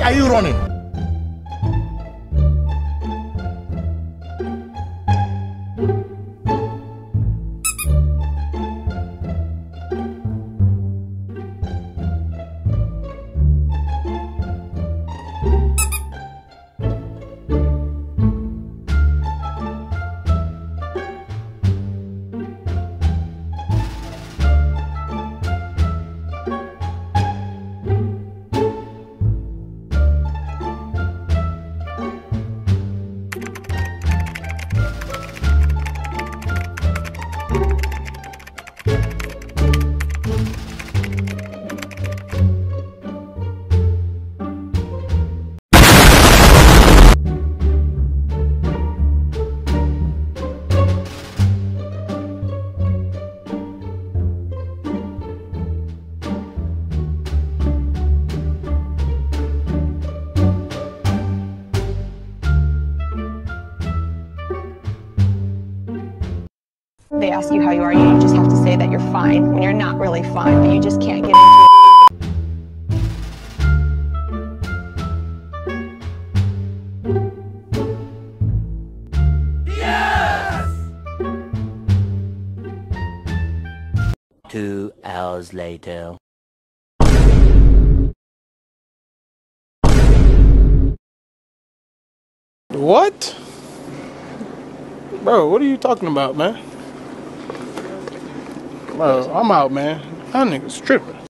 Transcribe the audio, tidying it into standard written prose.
are you running? They ask you how you are, you just have to say that you're fine when you're not really fine, but you just can't get into it. Yes! 2 hours later. What? Bro, what are you talking about, man? Bro, I'm out, man. That nigga's tripping.